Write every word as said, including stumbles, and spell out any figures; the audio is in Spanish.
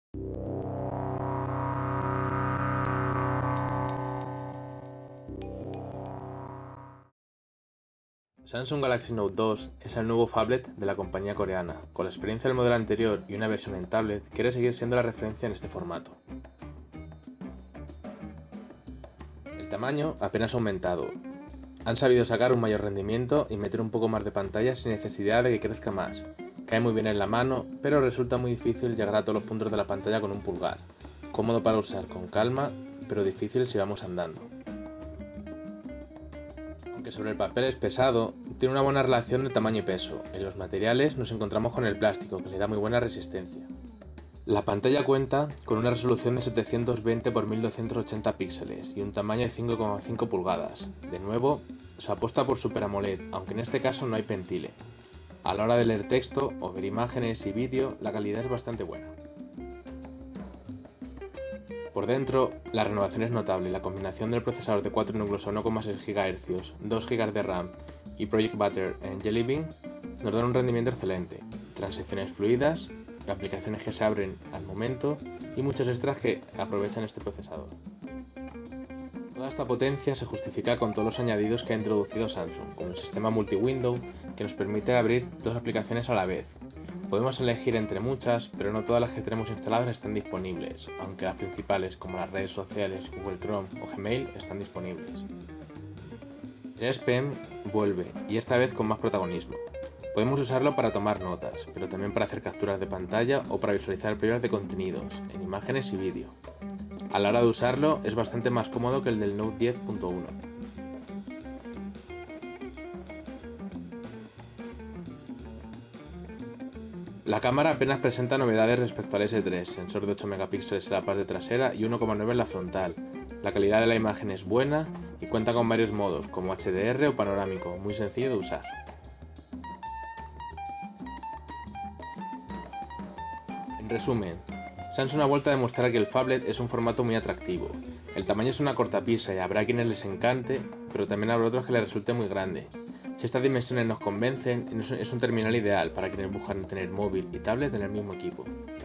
Samsung Galaxy Note dos es el nuevo phablet de la compañía coreana. Con la experiencia del modelo anterior y una versión en tablet, quiere seguir siendo la referencia en este formato. El tamaño apenas ha aumentado. Han sabido sacar un mayor rendimiento y meter un poco más de pantalla sin necesidad de que crezca más. Cae muy bien en la mano, pero resulta muy difícil llegar a todos los puntos de la pantalla con un pulgar. Cómodo para usar con calma, pero difícil si vamos andando. Aunque sobre el papel es pesado, tiene una buena relación de tamaño y peso. En los materiales nos encontramos con el plástico, que le da muy buena resistencia. La pantalla cuenta con una resolución de setecientos veinte por mil doscientos ochenta píxeles y un tamaño de cinco coma cinco pulgadas. De nuevo, se apuesta por Super AMOLED, aunque en este caso no hay pentile. A la hora de leer texto o ver imágenes y vídeo, la calidad es bastante buena. Por dentro, la renovación es notable y la combinación del procesador de cuatro núcleos a uno coma seis gigahercios, dos gigas de RAM y Project Butter en Jelly Bean nos dan un rendimiento excelente, transiciones fluidas, aplicaciones que se abren al momento y muchos extras que aprovechan este procesador. Toda esta potencia se justifica con todos los añadidos que ha introducido Samsung, como el sistema multi-window que nos permite abrir dos aplicaciones a la vez. Podemos elegir entre muchas, pero no todas las que tenemos instaladas están disponibles, aunque las principales como las redes sociales, Google Chrome o Gmail están disponibles. El S P M vuelve, y esta vez con más protagonismo. Podemos usarlo para tomar notas, pero también para hacer capturas de pantalla o para visualizar pruebas de contenidos, en imágenes y vídeo. A la hora de usarlo es bastante más cómodo que el del Note diez punto uno. La cámara apenas presenta novedades respecto al S tres, sensor de ocho megapíxeles en la parte trasera y uno coma nueve en la frontal. La calidad de la imagen es buena y cuenta con varios modos, como H D R o panorámico, muy sencillo de usar. En resumen, Samsung ha vuelto a demostrar que el phablet es un formato muy atractivo. El tamaño es una cortapisa y habrá quienes les encante, pero también habrá otros que les resulte muy grande. Si estas dimensiones nos convencen, es un terminal ideal para quienes buscan tener móvil y tablet en el mismo equipo.